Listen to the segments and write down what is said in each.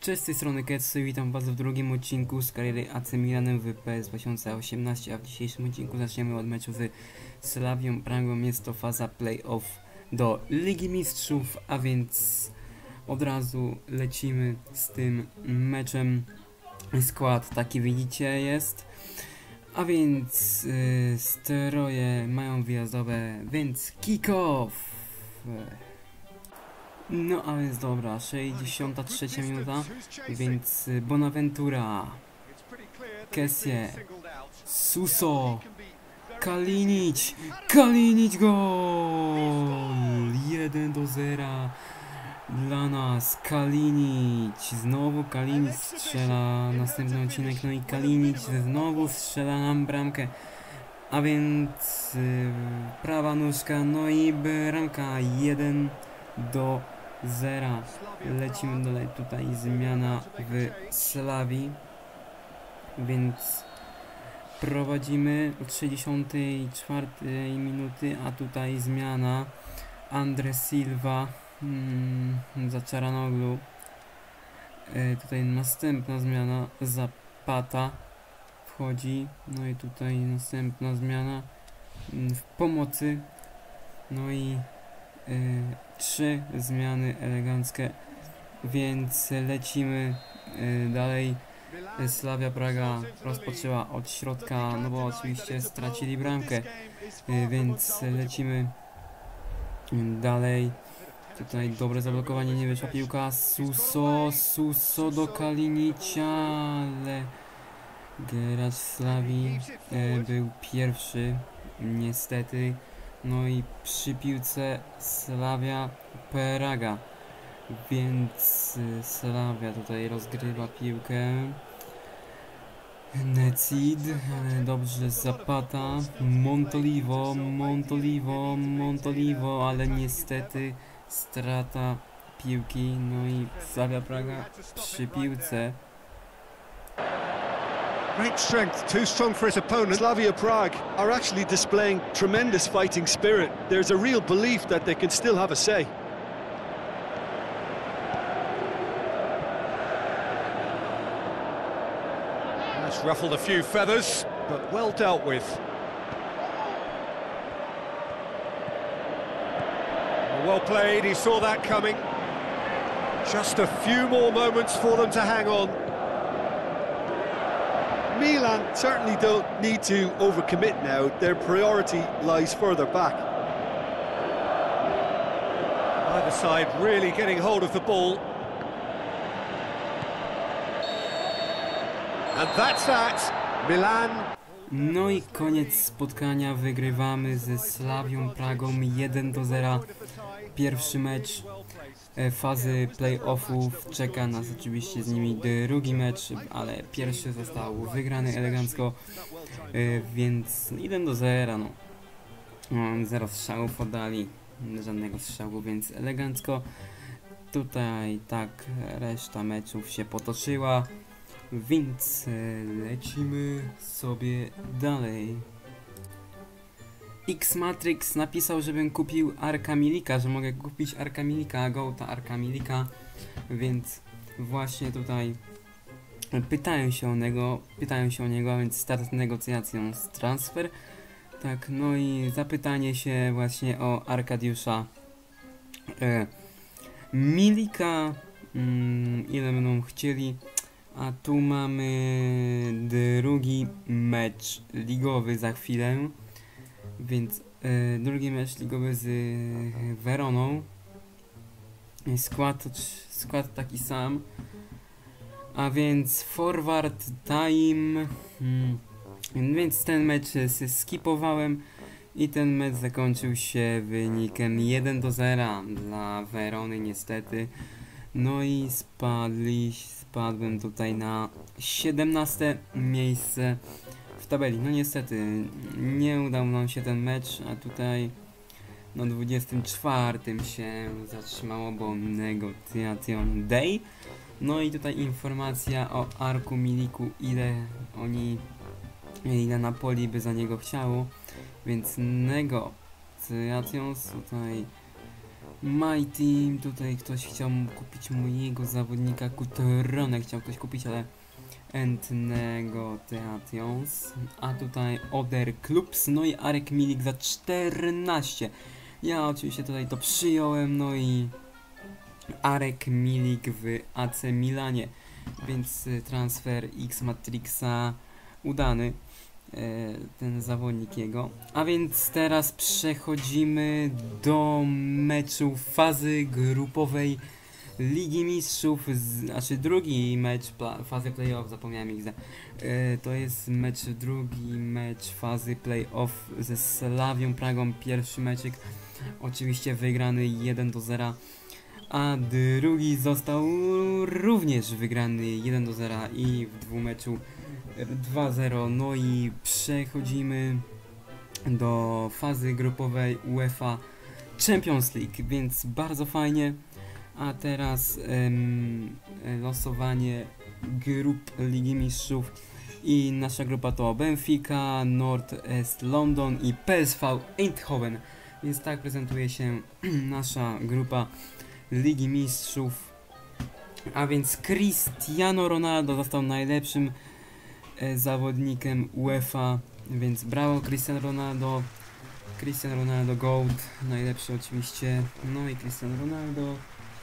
Cześć, z tej strony Ketsy, witam was w drugim odcinku z kariery AC Milanem w PS 2018, a w dzisiejszym odcinku zaczniemy od meczu z Slavią Pragą. Jest to faza playoff do Ligi Mistrzów, a więc od razu lecimy z tym meczem. Skład taki widzicie jest, a więc stroje mają wyjazdowe, więc kick-off! No a więc dobra, 63 minuta, więc Bonaventura, Kessie, Suso, Kalinic gol! 1-0 dla nas, Kalinic, znowu Kalinic strzela następny odcinek, no i Kalinic znowu strzela nam bramkę, a więc prawa nóżka, no i bramka 1-0. Lecimy dalej, tutaj zmiana w Slavii, więc prowadzimy od 64 minuty, a tutaj zmiana Andre Silva za Çalhanoğlu. Tutaj następna zmiana, Zapata wchodzi, no i tutaj następna zmiana w pomocy, no i 3 zmiany eleganckie, więc lecimy dalej. Slavia Praga rozpoczęła od środka, no bo oczywiście stracili bramkę, więc lecimy dalej. Tutaj dobre zablokowanie, nie wyszła piłka, Suso do Kalinicia, ale gracz Slavii był pierwszy niestety. No i przy piłce Slavia Praga, więc Slavia tutaj rozgrywa piłkę. Necid, ale dobrze, Zapata, Montolivo, ale niestety strata piłki, no i Slavia Praga przy piłce. Great strength, too strong for his opponent. Slavia Prague are actually displaying tremendous fighting spirit. There's a real belief that they can still have a say. That's ruffled a few feathers, but well dealt with. Well played, he saw that coming. Just a few more moments for them to hang on. Milan certainly don't need to overcommit now. Their priority lies further back. Either side really getting hold of the ball. And that's that. Milan. No i koniec spotkania, wygrywamy ze Slavią Pragą 1-0. Pierwszy mecz fazy playoffów, czeka nas oczywiście z nimi drugi mecz, ale pierwszy został wygrany elegancko, więc 1-0, no. 0 strzałów oddali, żadnego strzału, więc elegancko. Tutaj tak reszta meczów się potoczyła, więc lecimy sobie dalej. X-Matrix napisał, żebym kupił Arka Milika, że mogę kupić Arka Milika, Goata Arka Milika, więc właśnie tutaj pytają się o niego, a więc start negocjacją z transfer. Tak, no i zapytanie się właśnie o Arkadiusza Milika, ile będą chcieli, a tu mamy drugi mecz ligowy za chwilę. Więc drugi mecz ligowy z Weroną. Skład taki sam. A więc forward time. Więc ten mecz skipowałem i ten mecz zakończył się wynikiem 1-0 dla Werony niestety. No i spadłem tutaj na 17 miejsce w tabeli. No niestety nie udał nam się ten mecz, a tutaj na 24 się zatrzymało, bo negocjation day. No i tutaj informacja o Arku Miliku, ile Napoli by za niego chciało, więc negocjations tutaj My Team, tutaj ktoś chciał kupić mojego zawodnika Coutronę, chciał ktoś kupić, ale End Negotiations, a tutaj Other Clubs, no i Arek Milik za 14. Ja oczywiście tutaj to przyjąłem, no i Arek Milik w AC Milanie, więc transfer X-Matrixa udany, ten zawodnik jego. A więc teraz przechodzimy do meczu fazy grupowej Ligi Mistrzów, znaczy drugi mecz fazy playoff, zapomniałem ich. To jest drugi mecz fazy playoff ze Slawią Pragą, pierwszy meczyk oczywiście wygrany 1-0, a drugi został również wygrany 1-0 i w dwumeczu 2-0. No i przechodzimy do fazy grupowej UEFA Champions League, więc bardzo fajnie. A teraz losowanie grup Ligi Mistrzów i nasza grupa to Benfica, Nord-Est London i PSV Eindhoven, więc tak prezentuje się nasza grupa Ligi Mistrzów. A więc Cristiano Ronaldo został najlepszym zawodnikiem UEFA, więc brawo Cristiano Ronaldo. Cristiano Ronaldo GOAT, najlepszy oczywiście, no i Cristiano Ronaldo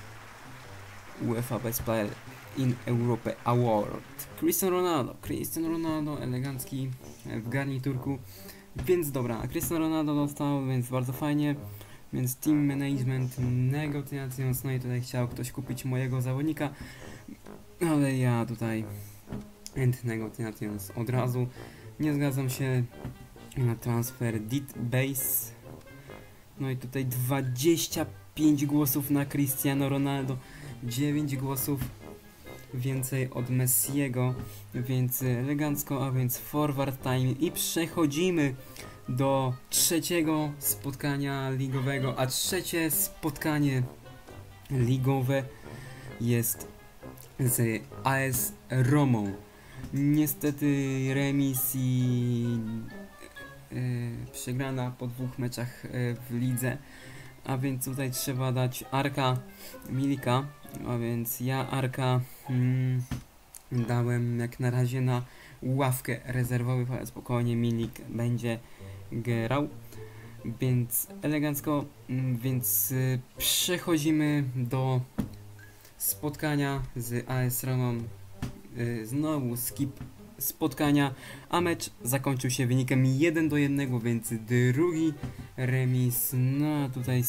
UEFA Best Player in Europe Award. Cristiano Ronaldo elegancki w garniturku, więc dobra, Cristiano Ronaldo dostał, więc bardzo fajnie. Więc Team Management Negotiations, no i tutaj chciał ktoś kupić mojego zawodnika, ale ja tutaj End Negotiations od razu nie zgadzam się na transfer Dit Base. No i tutaj 25 głosów na Cristiano Ronaldo, 9 głosów więcej od Messiego, więc elegancko, a więc forward time i przechodzimy do trzeciego spotkania ligowego, a trzecie spotkanie ligowe jest z AS Romą. Niestety remis i przegrana po 2 meczach w lidze, a więc tutaj trzeba dać Arka Milika, a więc ja Arka dałem jak na razie na ławkę rezerwowych, ale spokojnie Milik będzie grał, więc elegancko, więc przechodzimy do spotkania z AS Romą. Znowu skip spotkania, a mecz zakończył się wynikiem 1-1, więc drugi remis, no tutaj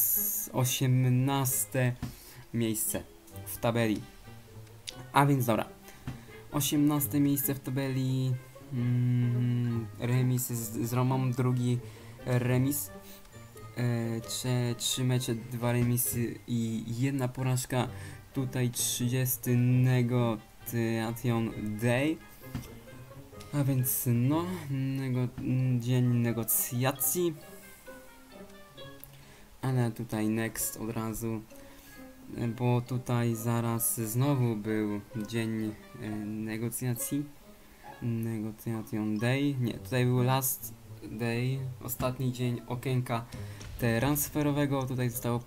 18 miejsce w tabeli. A więc dobra, 18 miejsce w tabeli, remis z Romą, drugi remis, 3 mecze, 2 remisy i 1 porażka. Tutaj 30 Negotiation Day, a więc no, dzień negocjacji, ale tutaj next od razu, bo tutaj zaraz znowu był dzień negocjacji, Negotiation Day, nie, tutaj był last day, ostatni dzień okienka transferowego, tutaj zostało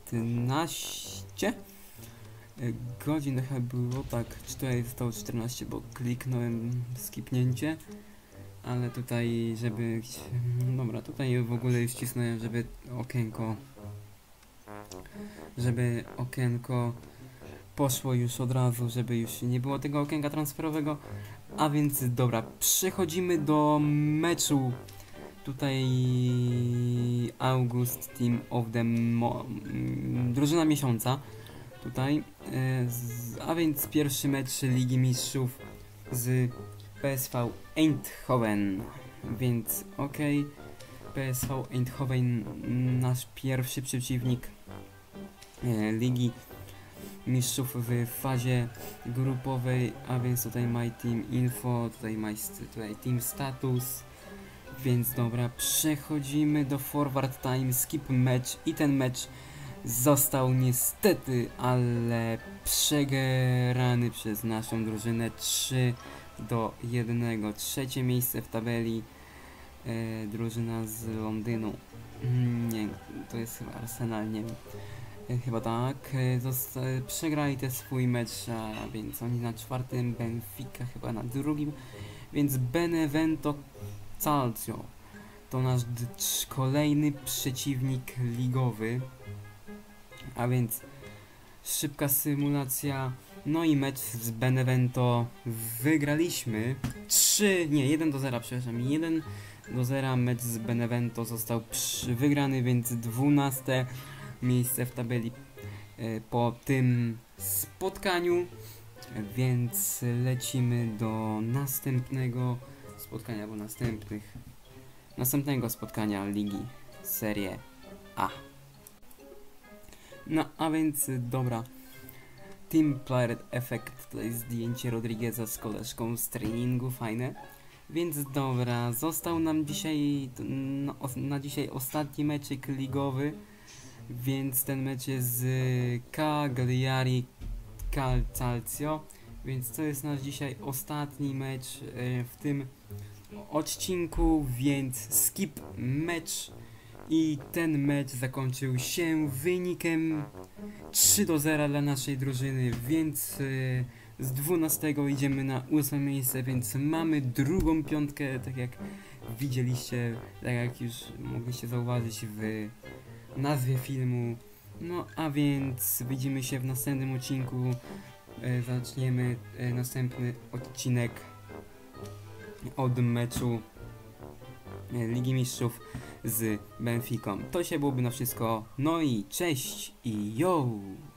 15 godzin chyba było, tak, tutaj zostało 14, bo kliknąłem skipnięcie, ale tutaj, żeby, dobra, tutaj w ogóle już cisnąłem, żeby okienko poszło już od razu, żeby już nie było tego okienka transferowego, a więc dobra, przechodzimy do meczu. Tutaj August Team of the drużyna miesiąca tutaj, a więc pierwszy mecz Ligi Mistrzów z PSV Eindhoven, więc okej, PSV Eindhoven, nasz pierwszy przeciwnik Ligi Mistrzów w fazie grupowej, a więc tutaj My Team Info, tutaj Team Status, więc dobra, przechodzimy do Forward Time, skip mecz i ten mecz został niestety, ale przegrany przez naszą drużynę 3-1. Trzecie miejsce w tabeli, drużyna z Londynu, nie, to jest chyba Arsenal, nie wiem, Chyba tak. Przegrali te swój mecz, a więc oni na 4, Benfica chyba na 2, więc Benevento Calcio to nasz kolejny przeciwnik ligowy, a więc szybka symulacja, no i mecz z Benevento wygraliśmy 1-0, przepraszam, 1-0, mecz z Benevento został wygrany, więc 12 miejsce w tabeli po tym spotkaniu, więc lecimy do następnego spotkania, bo następnego spotkania Ligi Serie A. No a więc dobra, Team Player Effect, to jest zdjęcie Rodrigueza z koleżką z treningu, fajne. Więc dobra, został nam dzisiaj, na dzisiaj ostatni meczyk ligowy, więc ten mecz jest z Cagliari Calcio, więc to jest nasz dzisiaj ostatni mecz w tym odcinku, więc skip mecz i ten mecz zakończył się wynikiem 3-0 dla naszej drużyny, więc z 12 idziemy na 8 miejsce, więc mamy drugą piątkę, tak jak widzieliście, tak jak już mogliście zauważyć w nazwie filmu. No a więc widzimy się w następnym odcinku, zaczniemy następny odcinek od meczu Ligi Mistrzów z Benficą. To się byłoby na wszystko, no i cześć i yo!